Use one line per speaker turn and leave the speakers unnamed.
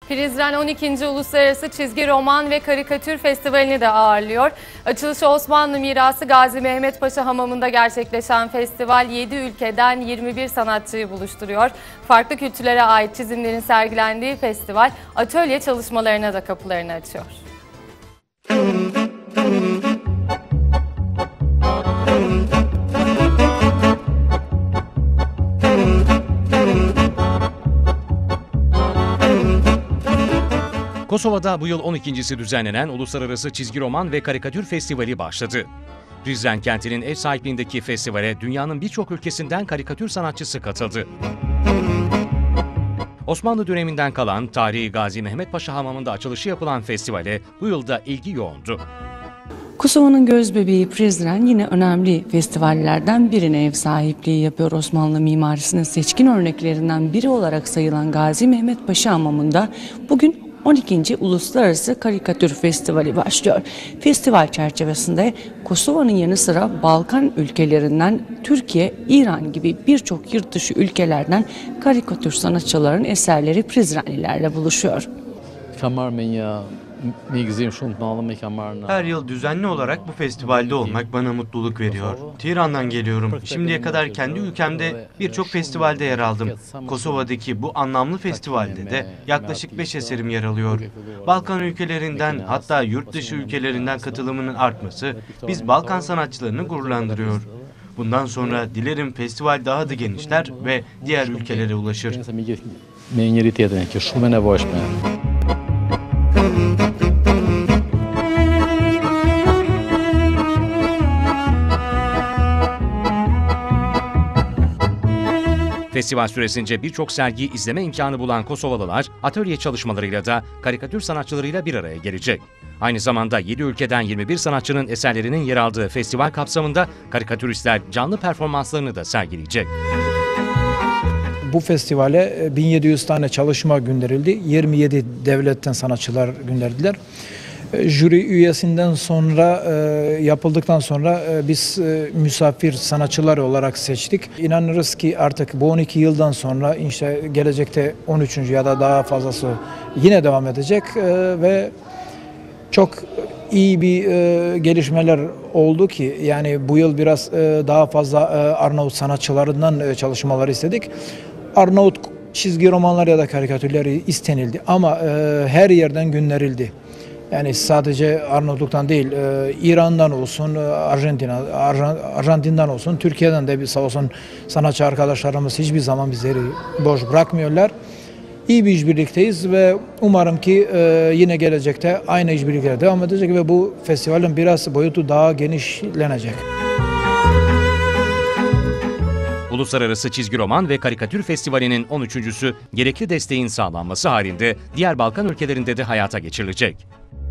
Prizren 12. Uluslararası Çizgi Roman ve Karikatür Festivali'ni de ağırlıyor. Açılışı Osmanlı Mirası Gazi Mehmet Paşa Hamamı'nda gerçekleşen festival 7 ülkeden 21 sanatçıyı buluşturuyor. Farklı kültürlere ait çizimlerin sergilendiği festival atölye çalışmalarına da kapılarını açıyor.
Kosova'da bu yıl 12.si düzenlenen Uluslararası Çizgi Roman ve Karikatür Festivali başladı. Prizren kentinin ev sahipliğindeki festivale dünyanın birçok ülkesinden karikatür sanatçısı katıldı. Osmanlı döneminden kalan tarihi Gazi Mehmet Paşa Hamamı'nda açılışı yapılan festivale bu yıl da ilgi yoğundu.
Kosova'nın gözbebeği Prizren yine önemli festivallerden birine ev sahipliği yapıyor. Osmanlı mimarisinin seçkin örneklerinden biri olarak sayılan Gazi Mehmet Paşa Hamamı'nda bugün 12. Uluslararası Karikatür Festivali başlıyor. Festival çerçevesinde Kosova'nın yanı sıra Balkan ülkelerinden Türkiye, İran gibi birçok yurt dışı ülkelerden karikatür sanatçıların eserleri Prizrenlilerle buluşuyor.
Her yıl düzenli olarak bu festivalde olmak bana mutluluk veriyor. Tiran'dan geliyorum. Şimdiye kadar kendi ülkemde birçok festivalde yer aldım. Kosova'daki bu anlamlı festivalde de yaklaşık 5 eserim yer alıyor. Balkan ülkelerinden hatta yurt dışı ülkelerinden katılımının artması biz Balkan sanatçılarını gururlandırıyor. Bundan sonra dilerim festival daha da genişler ve diğer ülkelere ulaşır.
Festival süresince birçok sergi izleme imkanı bulan Kosovalılar atölye çalışmalarıyla da karikatür sanatçılarıyla bir araya gelecek. Aynı zamanda 7 ülkeden 21 sanatçının eserlerinin yer aldığı festival kapsamında karikatüristler canlı performanslarını da sergileyecek.
Bu festivale 1700 tane çalışma gönderildi. 27 devletten sanatçılar gönderdiler. Jüri üyesinden sonra yapıldıktan sonra biz misafir sanatçılar olarak seçtik. İnanırız ki artık bu 12 yıldan sonra işte gelecekte 13. ya da daha fazlası yine devam edecek ve çok iyi bir gelişmeler oldu ki yani bu yıl biraz daha fazla Arnavut sanatçılarından çalışmalar istedik. Arnavut çizgi romanlar ya da karikatürleri istenildi ama her yerden gönderildi. Yani sadece Arnavutluk'tan değil, İran'dan olsun, Arjantin'den olsun, Türkiye'den de sağ olsun sanatçı arkadaşlarımız hiçbir zaman bizleri boş bırakmıyorlar. İyi bir işbirlikteyiz ve umarım ki yine gelecekte aynı işbirlikleri devam edecek ve bu festivalin biraz boyutu daha genişlenecek.
Uluslararası Çizgi Roman ve Karikatür Festivali'nin 13.sü gerekli desteğin sağlanması halinde diğer Balkan ülkelerinde de hayata geçirilecek.